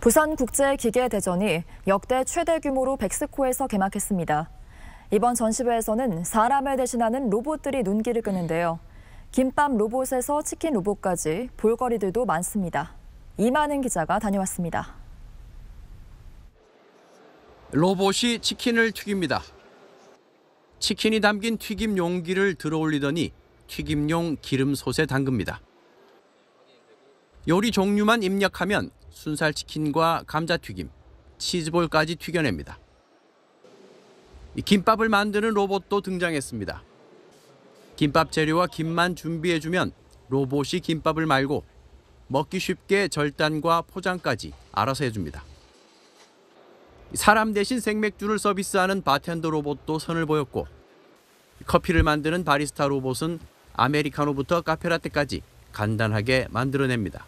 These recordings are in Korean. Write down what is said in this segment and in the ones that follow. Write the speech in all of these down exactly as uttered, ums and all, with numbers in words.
부산국제기계대전이 역대 최대 규모로 백스코에서 개막했습니다. 이번 전시회에서는 사람을 대신하는 로봇들이 눈길을 끄는데요. 김밥 로봇에서 치킨 로봇까지 볼거리들도 많습니다. 이만은 기자가 다녀왔습니다. 로봇이 치킨을 튀깁니다. 치킨이 담긴 튀김 용기를 들어올리더니 튀김용 기름솥에 담급니다. 요리 종류만 입력하면 순살 치킨과 감자튀김, 치즈볼까지 튀겨냅니다. 김밥을 만드는 로봇도 등장했습니다. 김밥 재료와 김만 준비해주면 로봇이 김밥을 말고 먹기 쉽게 절단과 포장까지 알아서 해줍니다. 사람 대신 생맥주를 서비스하는 바텐더 로봇도 선을 보였고, 커피를 만드는 바리스타 로봇은 아메리카노부터 카페라떼까지 간단하게 만들어냅니다.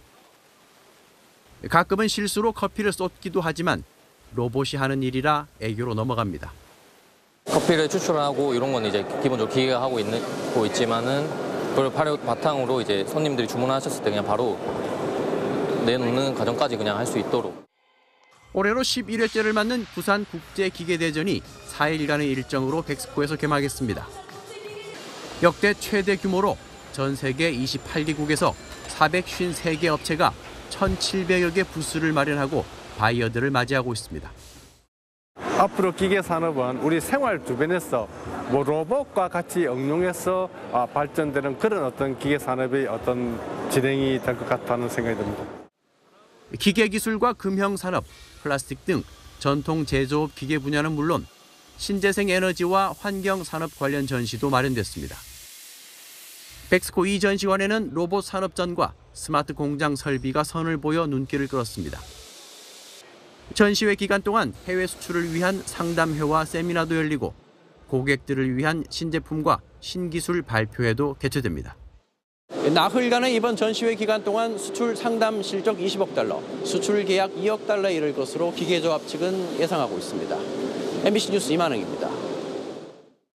가끔은 실수로 커피를 쏟기도 하지만 로봇이 하는 일이라 애교로 넘어갑니다. 커피를 추출하고 이런 건 이제 기본적으로 기계가 하고 있는 거 있지만은 그걸 바탕으로 이제 손님들이 주문하셨을 때 그냥 바로 내놓는 과정까지 그냥 할 수 있도록. 올해로 십일 회째를 맞는 부산국제기계대전이 사 일간의 일정으로 백스코에서 개막했습니다. 역대 최대 규모로 전 세계 이십팔 개국에서 사백오십삼 개 업체가 천칠백여 개 부스를 마련하고 바이어들을 맞이하고 있습니다. 앞으로 기계 산업은 우리 생활 주변에서 뭐 로봇과 같이 응용해서 발전되는 그런 어떤 기계 산업의 어떤 진행이 될 것 같다는 생각이 듭니다. 기계 기술과 금형 산업, 플라스틱 등 전통 제조업 기계 분야는 물론 신재생 에너지와 환경 산업 관련 전시도 마련됐습니다. 백스코 이 전시관에는 로봇 산업전과 스마트 공장 설비가 선을 보여 눈길을 끌었습니다. 전시회 기간 동안 해외 수출을 위한 상담회와 세미나도 열리고 고객들을 위한 신제품과 신기술 발표회도 개최됩니다. 나흘간의 이번 전시회 기간 동안 수출 상담 실적 이십억 달러, 수출 계약 이억 달러에 이를 것으로 기계조합 측은 예상하고 있습니다. 엠비씨 뉴스 이만흥입니다.